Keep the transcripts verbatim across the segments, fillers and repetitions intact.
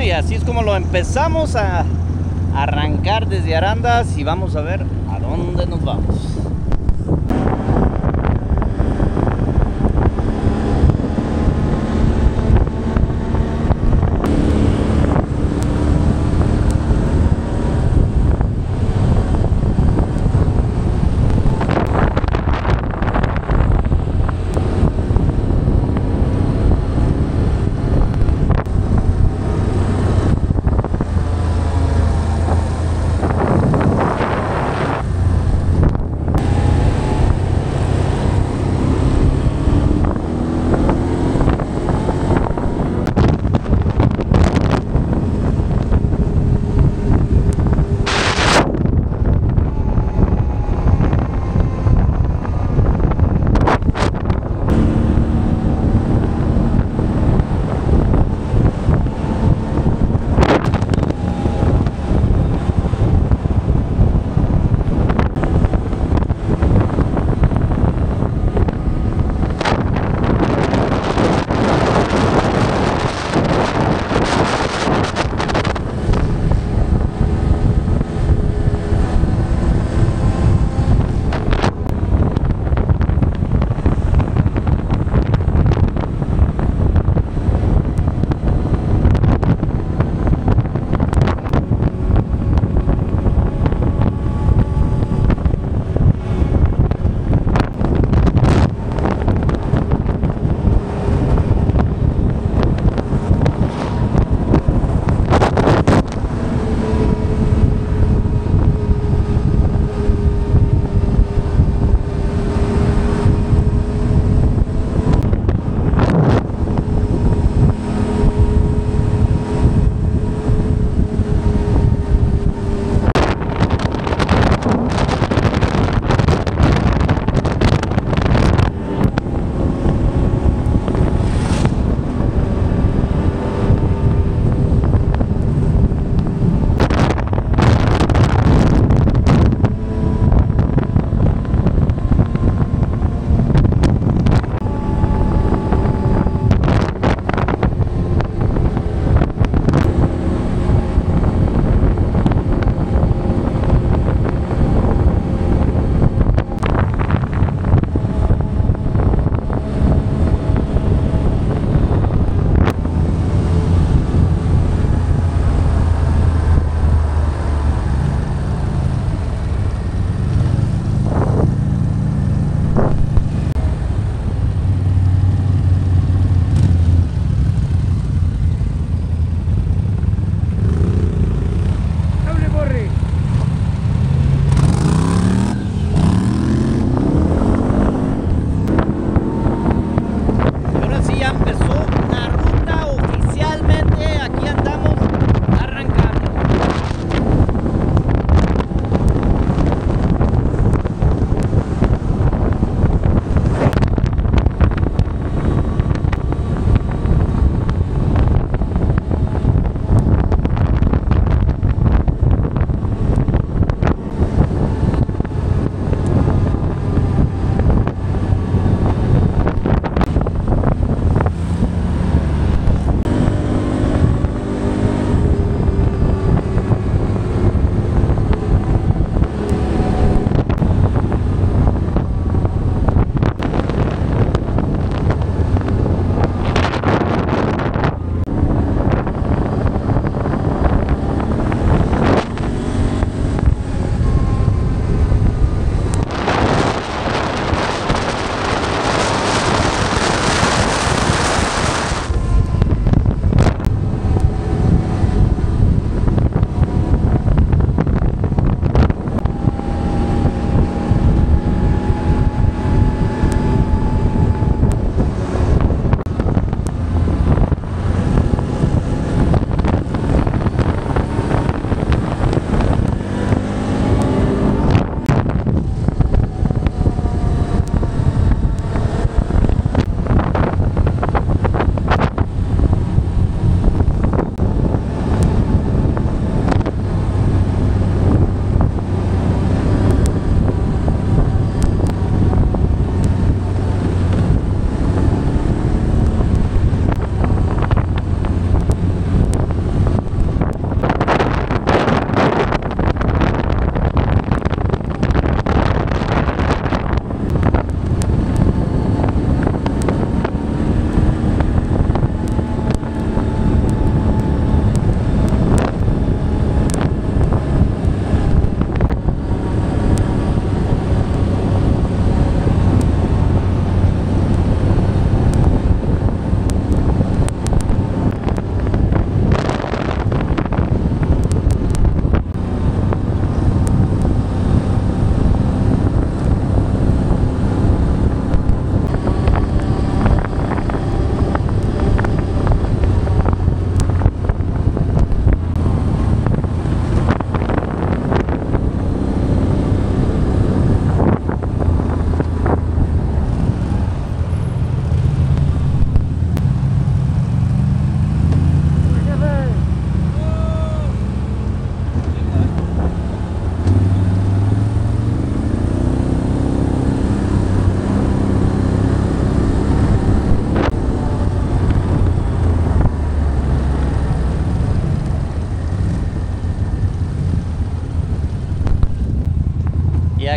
y así es como lo empezamos a arrancar desde Arandas y vamos a ver a dónde nos vamos.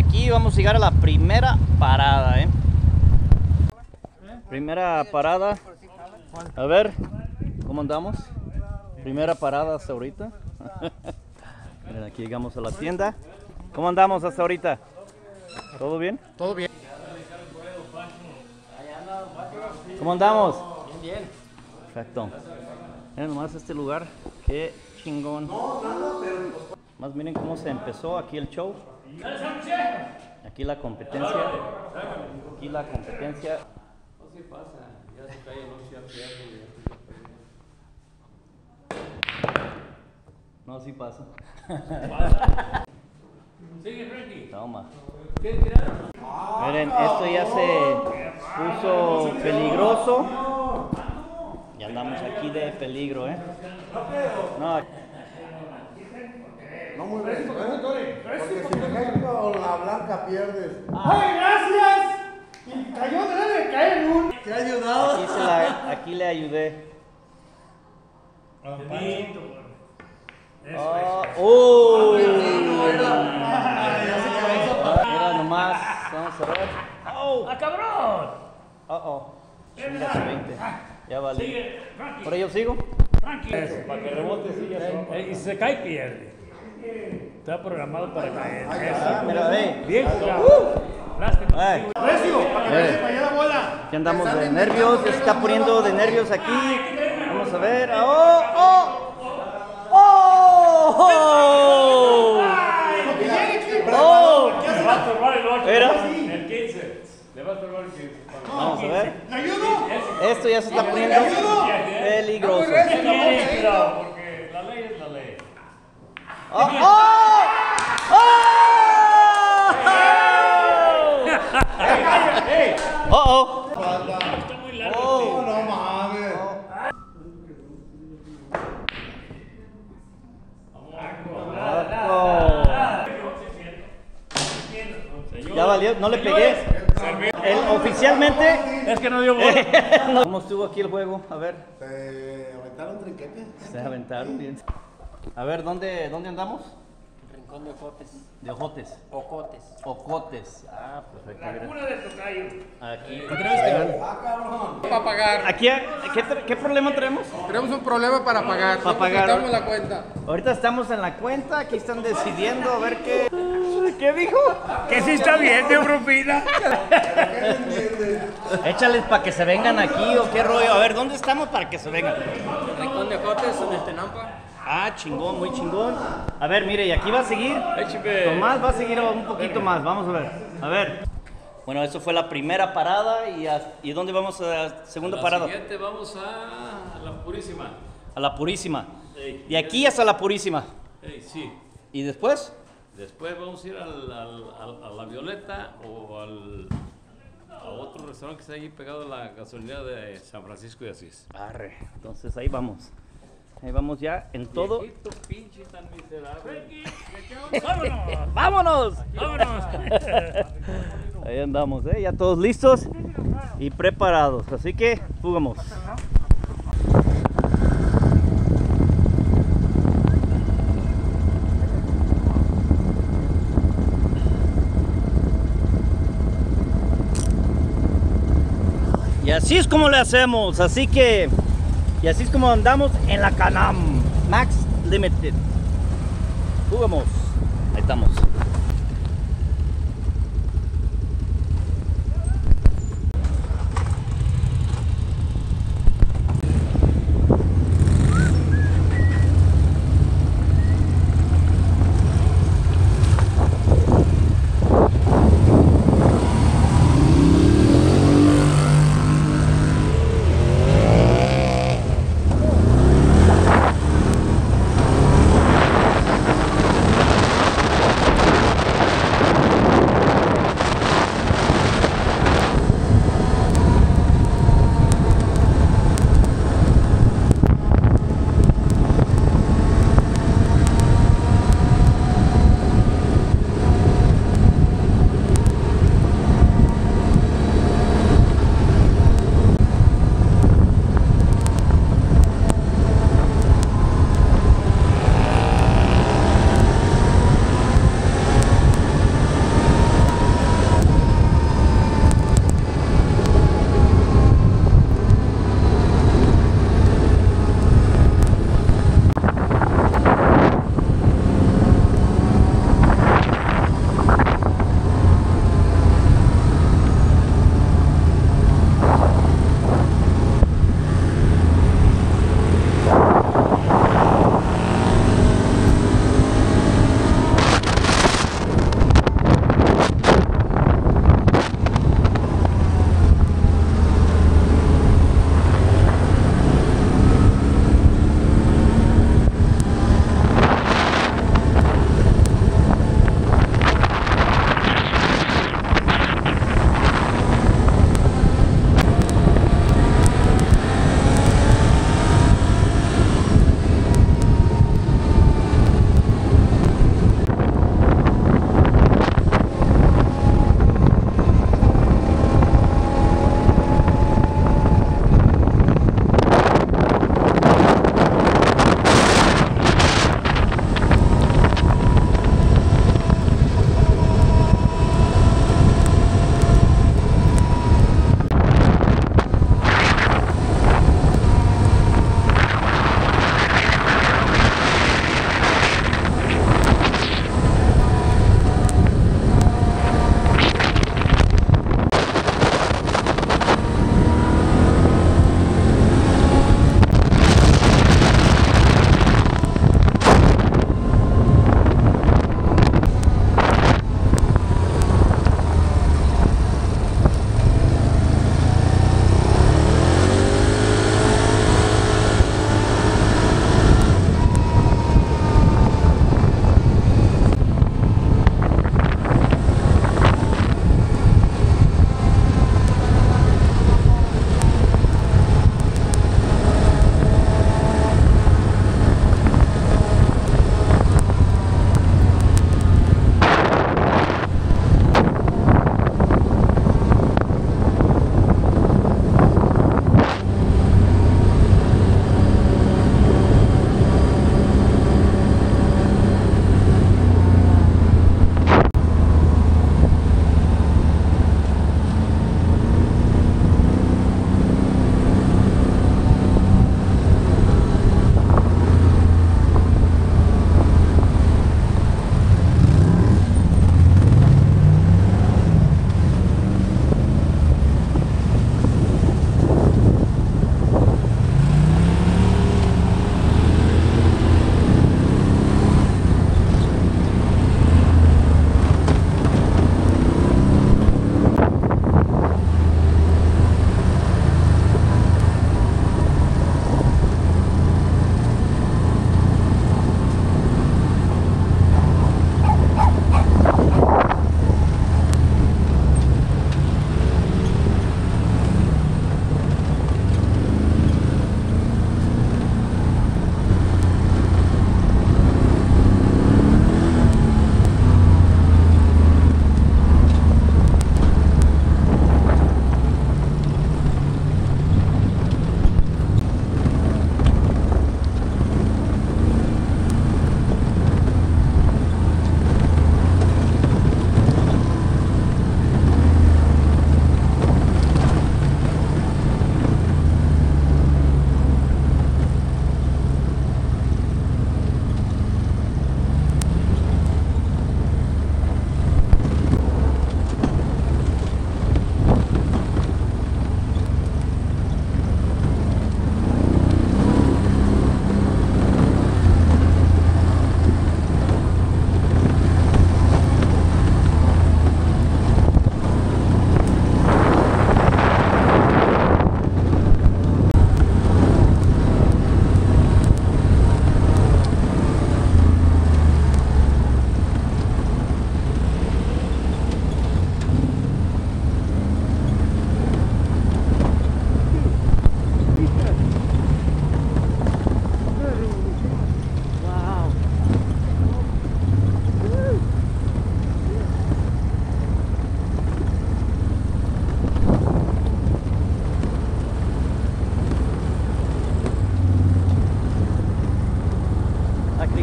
aquí vamos a llegar a la primera parada, ¿eh? Primera parada. A ver, ¿cómo andamos? Primera parada hasta ahorita. Miren, aquí llegamos a la tienda. ¿Cómo andamos hasta ahorita? ¿Todo bien? Todo bien. ¿Cómo andamos? Bien, bien. Perfecto. Miren nomás este lugar. Qué chingón. Más miren cómo se empezó aquí el show. Aquí la competencia. Aquí la competencia. No se pasa, ya se cae, no se pierde. No, sí pasa. Sigue, Frankie. Toma. ¿Qué tiraron? Miren, esto ya se puso peligroso. Ya andamos aquí de peligro, ¿eh? No, No muy bien, porque si me caes con la blanca pierdes. ¡Ay, gracias! Y cayó, debe de caer un. Te ha ayudado. aquí, se la, aquí le ayudé. Ah, ¡oh! Mira nomás, vamos a ver. ¡Oh! ¡Ah, cabrón! ¡Oh, oh! Chinga su veinte. Ya vale. Sigue, Frankie. ¿Por ahí yo sigo? Frankie. Para que rebote, sigue. Eh, y si se cae, pierde. Está programado para caer. Ah, mira, ve. Bien jugado. Lástima. Eh, Recio, para que Eh. no se vaya la bola. aquí andamos de nervios, ya se está poniendo de nervios aquí. Vamos a ver. ¡Oh! ¡Oh! ¡Oh! ¡Oh! ¡Oh! Le va a estorbar el ocho. Mira. El quince. Le va a estorbar el quince. Vamos a ver. ¿Le ayudo? Esto ya se está poniendo peligroso. Cuidado, porque la ley es la ley. ¡Oh! ¡Oh! ¡Oh! ¡Oh! Está muy largo. ¡Oh! No mames. ¡Oh! Ya valió, no le pegué. El, oficialmente. Es que no dio bola. No. ¿Cómo estuvo aquí el juego? A ver. ¿Te aventaron trinquete? Se aventaron bien. A ver, ¿dónde, dónde andamos? Rincón de Ocotes. De Ojotes. Ocotes. Ocotes. Ah, perfecto. mira. Una de tocayo. Aquí. Para pagar. Aquí, ¿qué, tra- ¿qué problema tenemos? Tenemos un problema para pagar. Para pagar. Necesitamos la cuenta. Ahorita estamos en la cuenta, aquí están decidiendo a ver qué. ¿Qué dijo? Que sí está bien, de propina. Échales para que se vengan aquí o qué rollo. A ver, ¿dónde estamos para que se vengan? Rincón de Ocotes, en el Tenampa. Ah, chingón, muy chingón. A ver, mire, y aquí va a seguir. Tomás va a seguir un poquito más. Vamos a ver. A ver. Bueno, eso fue la primera parada. ¿Y, a- ¿y dónde vamos a la segunda La parada? siguiente vamos a la Purísima. A la Purísima. Ey. Y aquí hasta la Purísima. Ey, sí. ¿Y después? Después vamos a ir al, al- al- a la Violeta o al, a otro restaurante que está ahí pegado a la gasolinera de San Francisco de Asís. Arre. Entonces ahí vamos. Ahí vamos ya en todo. Viejito pinche tan miserable. ¡Vámonos! ¡Vámonos! ¡Vámonos! Ahí andamos, ¿eh? Ya todos listos y preparados. Así que, jugamos. Y así es como le hacemos. Así que, y así es como andamos en la Can-Am Max Limited. Jugamos. Ahí estamos.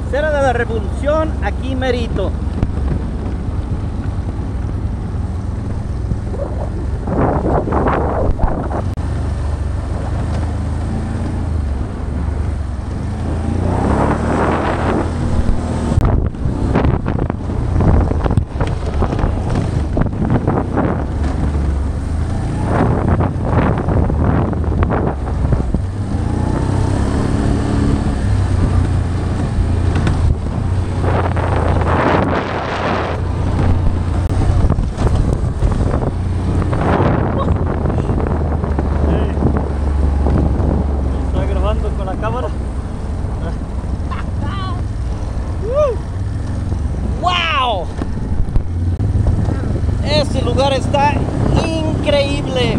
Cera de la Revolución, aquí merito. ¡Wow! Este lugar está increíble.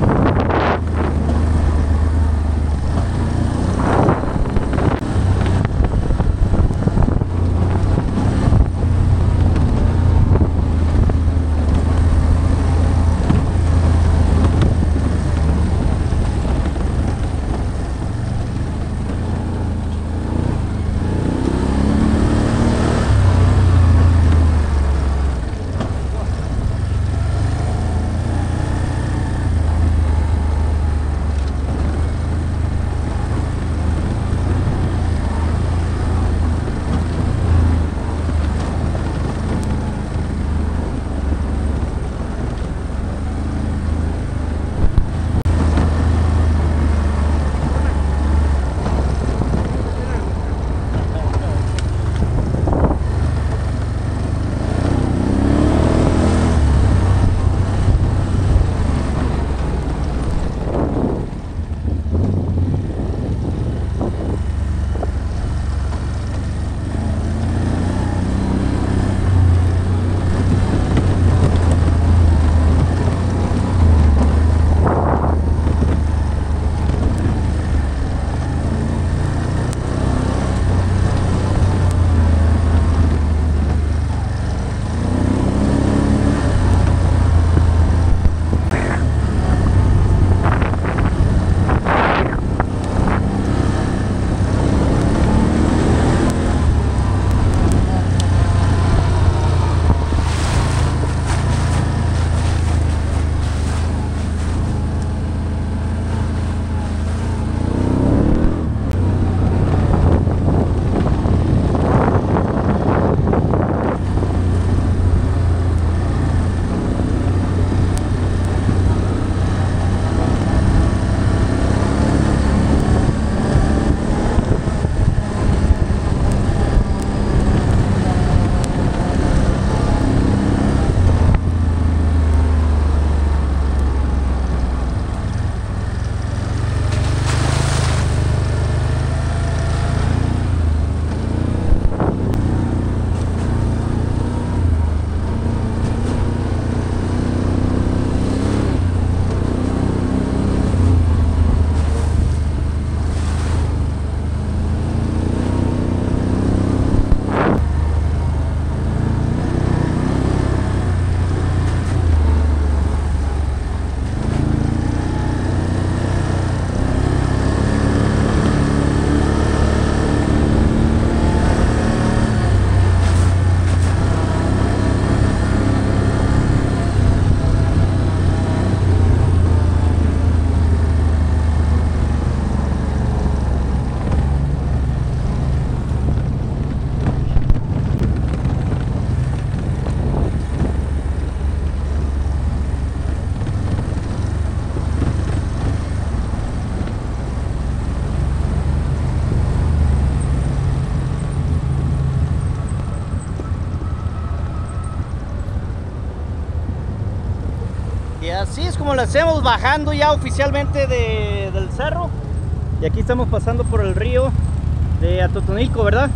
Y así es como lo hacemos, bajando ya oficialmente de, del cerro. Y aquí estamos pasando por el río de Atotonilco, ¿verdad?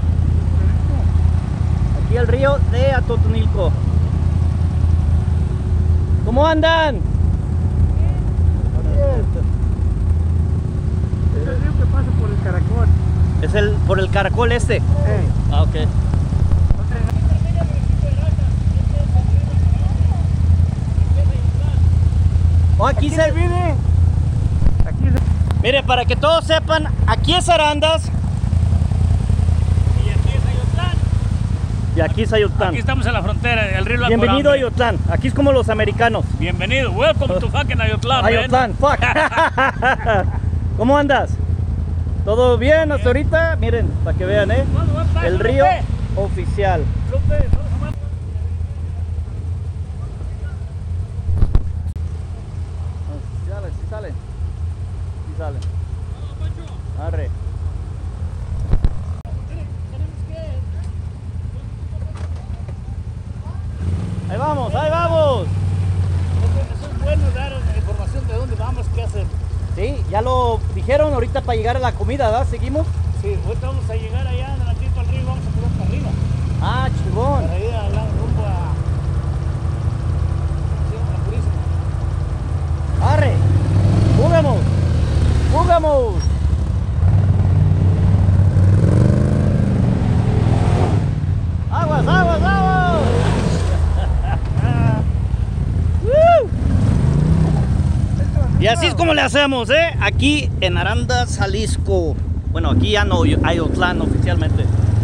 Aquí el río de Atotonilco. ¿Cómo andan? Es el río que pasa por el caracol. Es el por el caracol este. Hey. Ah, ok. Oh, aquí, Aquí se vive. Aquí se... Mire, para que todos sepan, aquí es Arandas. Y aquí es ahí otro. Y aquí es Ayotlán. Aquí estamos en la frontera, el río La Bienvenido a Corambe. Ayotlán. Aquí es como los americanos. Bienvenido. Welcome to fucking Ayotlán, man. Ayotlán, fuck. ¿Cómo andas? ¿Todo bien hasta ahorita? Miren, para que vean, ¿eh? El río oficial. Sí sale, sí sale. Sí sale. Arre. Ahí vamos, ahí vamos. Eso es bueno, dar información de dónde vamos, qué hacer. Sí, ya lo dijeron ahorita para llegar a la comida, ¿verdad? ¿Seguimos? Sí, ahorita vamos a llegar allá adelantito al río, vamos a cruzar para arriba. Ah, chingón. Para ir a la rumbo a... Sí, a Purísima. Arre. Jugamos. Jugamos. Aguas, aguas, aguas. ¡Woo! Y así es como le hacemos, ¿eh? Aquí en Arandas, Jalisco. Bueno, aquí ya no, Ayotlán oficialmente.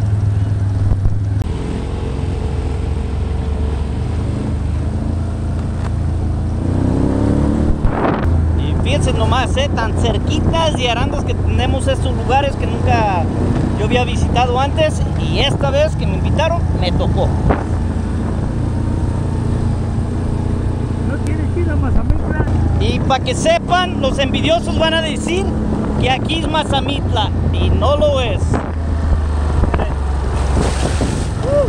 Y fíjense nomás, ¿eh? Tan cerquitas de Arandas que tenemos estos lugares que nunca yo había visitado antes. Y esta vez que me invitaron, me tocó. ¿No tienes que ir a Mazamitla? Y para que sepan, los envidiosos van a decir que aquí es Mazamitla y no lo es. Uh.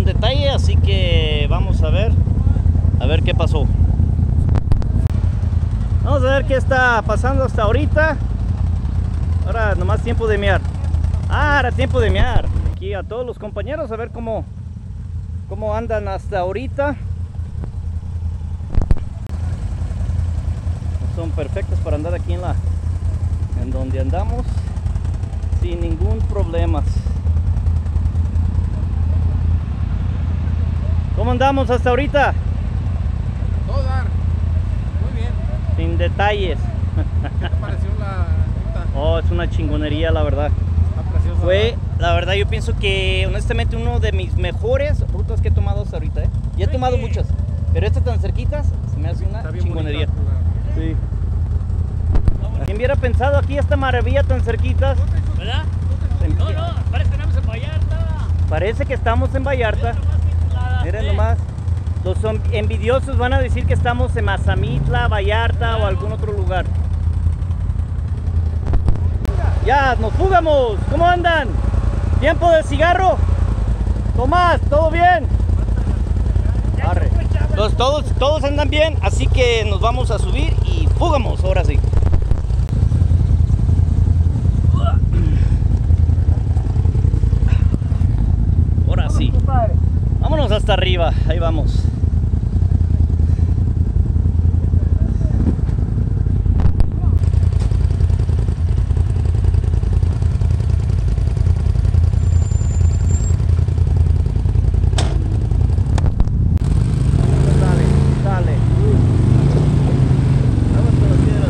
detalle, así que vamos a ver, a ver qué pasó. Vamos a ver qué está pasando hasta ahorita. Ahora nomás tiempo de mear. Ah, era tiempo de mear. Aquí a todos los compañeros a ver cómo, cómo andan hasta ahorita. Son perfectos para andar aquí en la, en donde andamos, sin ningún problema. ¿Cómo andamos hasta ahorita? Todo dar. Muy bien. Sin detalles. ¿Qué te pareció la ruta? Oh, es una chingonería, la verdad. Está preciosa. Fue, la verdad, yo pienso que honestamente uno de mis mejores rutas que he tomado hasta ahorita, ¿eh? Y he tomado muchas, pero estas tan cerquitas se me hace una Está bien chingonería. bonita la- Sí. ¿Quién hubiera pensado aquí esta maravilla tan cerquitas? ¿Verdad? No, no, parece que estamos en Vallarta. Parece que estamos en Vallarta. Miren nomás. Los son- envidiosos van a decir que estamos en Mazamitla, Vallarta o algún otro lugar. Ya, nos fugamos. ¿Cómo andan? ¿Tiempo de cigarro? Tomás, ¿todo bien? Arre. Entonces, todos, todos andan bien, así que nos vamos a subir y fugamos, ahora sí. Ahora sí. Vámonos hasta arriba, ahí vamos. Dale, dale. Vamos con las piedras.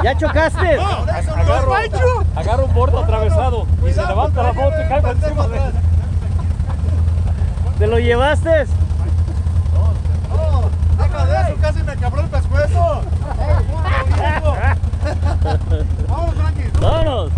¿Ya chocaste? Agarro, agarro un borde atravesado y se levanta la moto y caigo encima de él. ¿Te lo llevaste? No, deja de eso, casi me quebró el pescuezo. Vamos, Frankie. ¡Vámonos!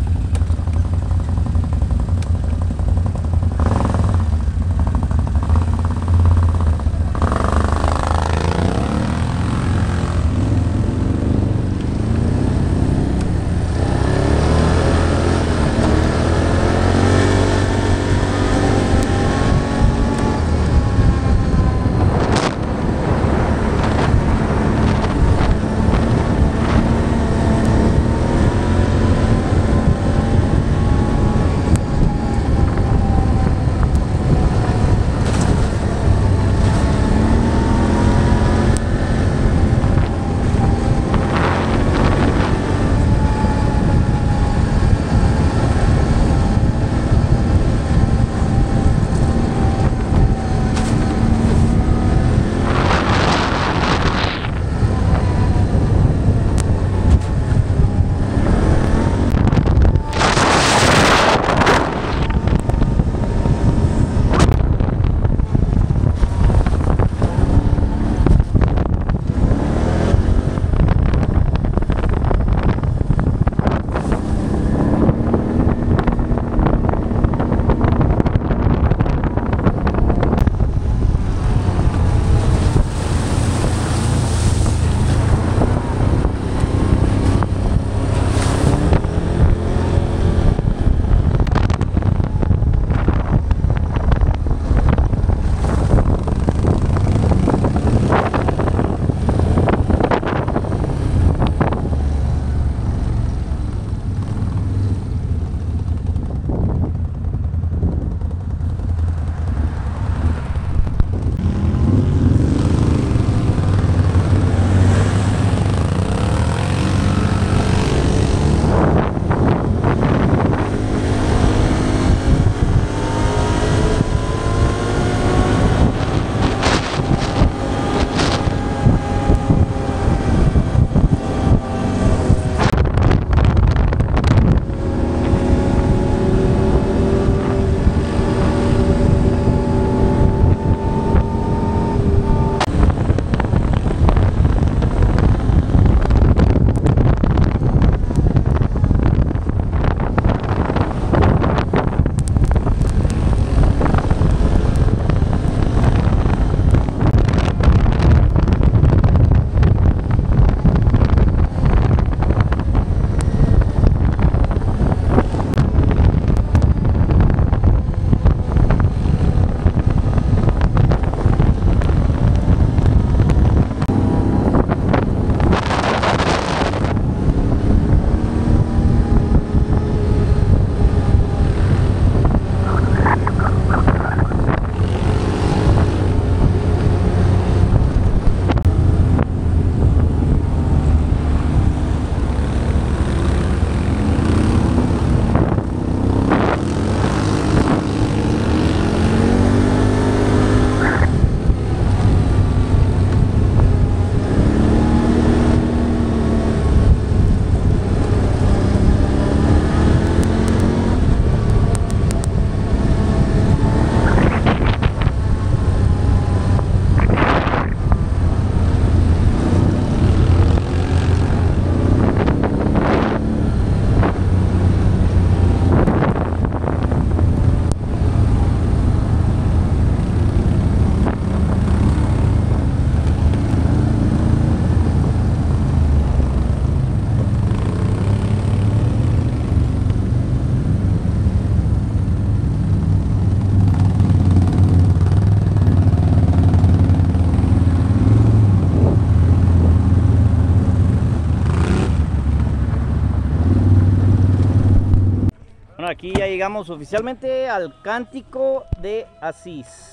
Aquí ya llegamos oficialmente al Cántico de Asís.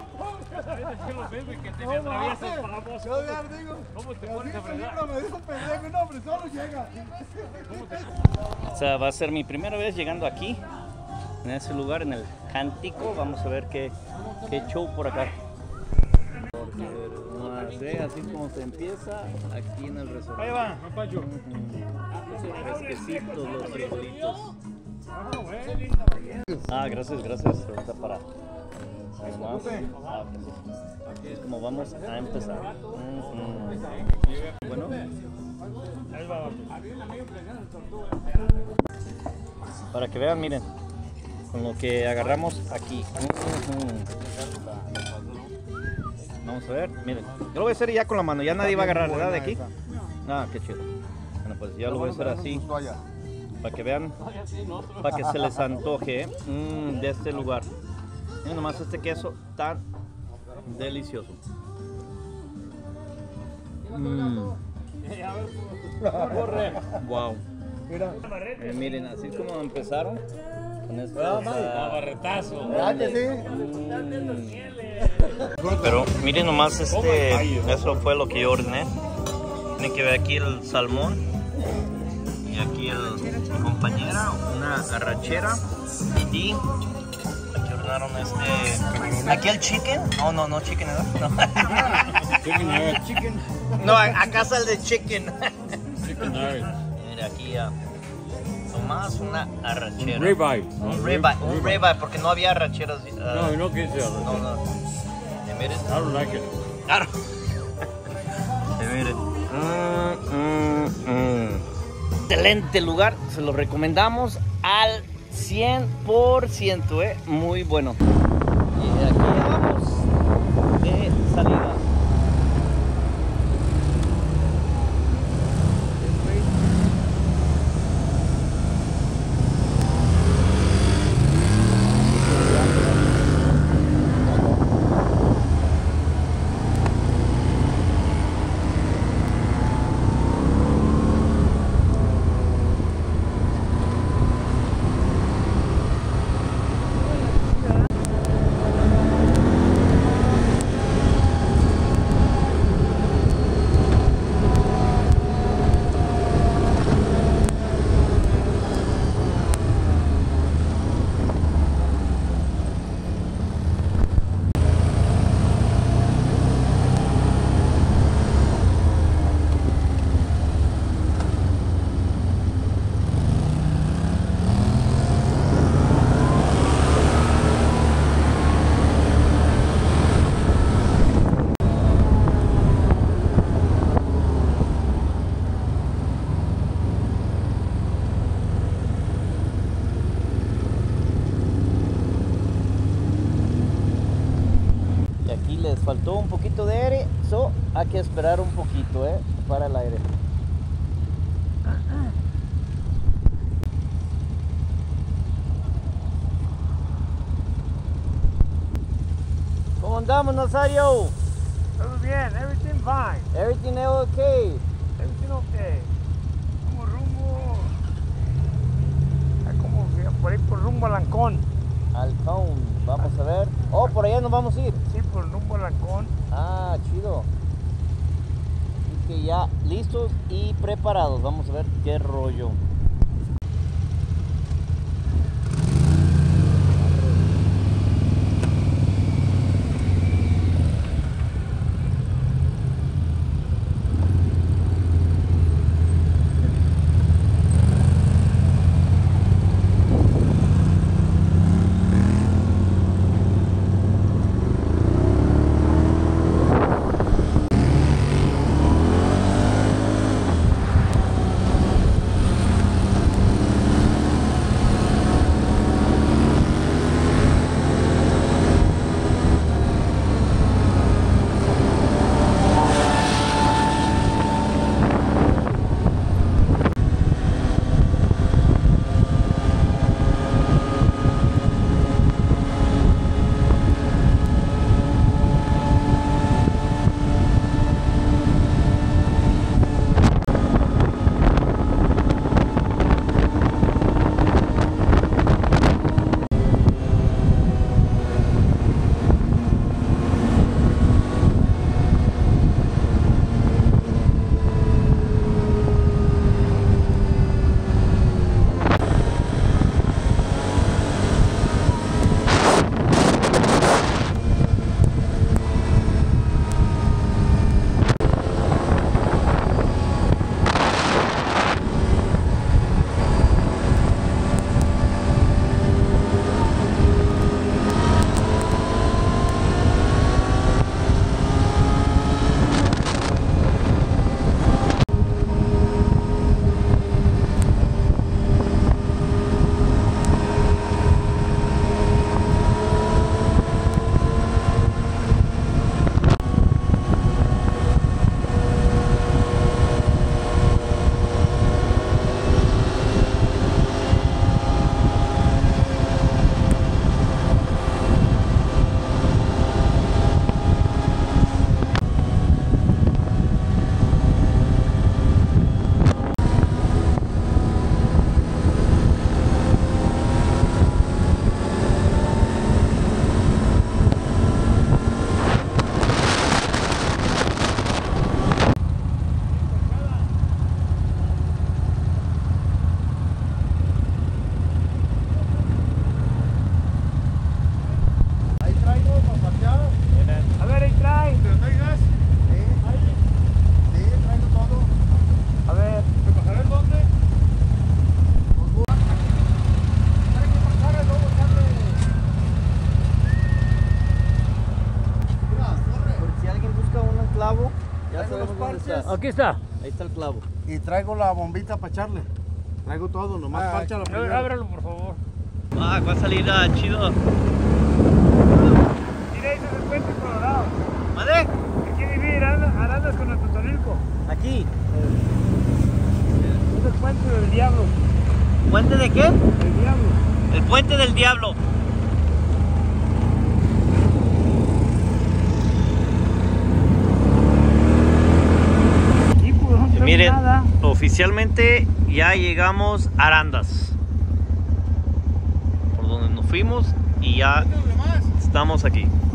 O sea, va a ser mi primera vez llegando aquí, en ese lugar, en el Cántico. Vamos a ver qué, qué show por acá. horas, ¿eh? Así como se empieza aquí en el restaurante. Ahí va, Pancho. Ujú. Los fresquecitos, los frijolitos. Ah, gracias, gracias. Ahorita para. Ahí más. Ah, así es como vamos a empezar. Ujú. Bueno. Ahí va. Para que vean, miren, con lo que agarramos aquí. Uh-huh. Vamos a ver, miren. Yo lo voy a hacer ya con la mano, ya nadie va a agarrar, ¿verdad? De aquí. Ah, qué chido. Bueno, pues ya lo voy a hacer así. Para que vean, para que se les antoje mm, de este lugar. Miren nomás este queso tan delicioso. Mm. Wow. Eh, miren, así es como empezaron con esto. Barretazo. Pero miren nomás, este, eso fue lo que yo ordené. Tienen que ver aquí el salmón y aquí el, mi compañera, una arrachera y aquí ordenaron este, aquí el chicken. No, no, no chicken, ¿no? Chicken No, acá sale el de chicken. Chicken Mira aquí a Tomás una arrachera. Ribeye. Un ribeye, un ribeye, porque no había arracheras. Uh, No, no quise no, no. Y miren. I don't like it. Claro. Y miren. Mm, mm, mm. Excelente lugar, se lo recomendamos al cien por ciento, ¿eh? Muy bueno. Y aquí ya vamos de salida. Les faltó un poquito de aire, so hay que esperar un poquito, eh, para el aire. ¿Cómo andamos, Nazario? Todo bien, everything fine. Everything okay. Everything okay. Como rumbo. Como que por ahí por rumbo a Lancón. Halcón, vamos a ver. Oh, por allá nos vamos a ir. Sí, por rumbo a Lancón. Ah, chido. Así que ya listos y preparados. Vamos a ver qué rollo. Gracias. Aquí está. Ahí está el clavo. Y traigo la bombita para echarle. Traigo todo, nomás Ah, falta la A ver, primera. ábralo, por favor. Ah, va a salir ah, chido. Mira, ese es el puente colorado. ¿Vale? Aquí vivir Arandas con el Totonilco. Aquí. Es el puente del diablo. ¿Puente de qué? El diablo. El puente del diablo. Aquí pues no tenemos Miren, nada. oficialmente ya llegamos a Arandas. Por donde nos fuimos y ya estamos aquí.